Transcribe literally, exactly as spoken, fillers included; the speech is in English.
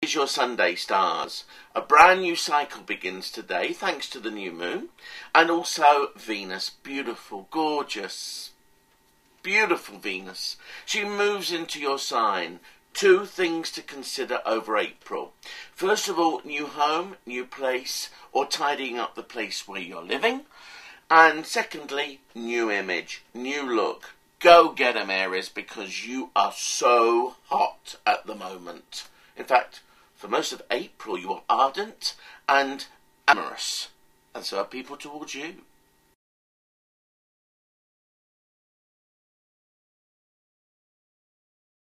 Here's your Sunday stars. A brand new cycle begins today thanks to the new moon, and also Venus, beautiful, gorgeous, beautiful Venus. She moves into your sign. Two things to consider over April. First of all, new home, new place, or tidying up the place where you're living. And secondly, new image, new look. Go get 'em, Aries, because you are so hot at the moment. In fact, for most of April, you are ardent and amorous. And so are people towards you.